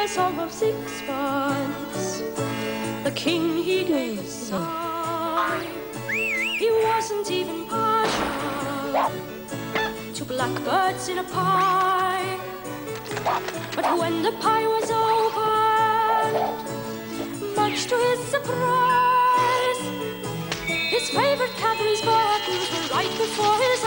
a song of sixpence. The king he gave a sigh. He wasn't even partial to blackbirds in a pie. But when the pie was opened, much to his surprise, his favourite Cadbury's buttons were right before his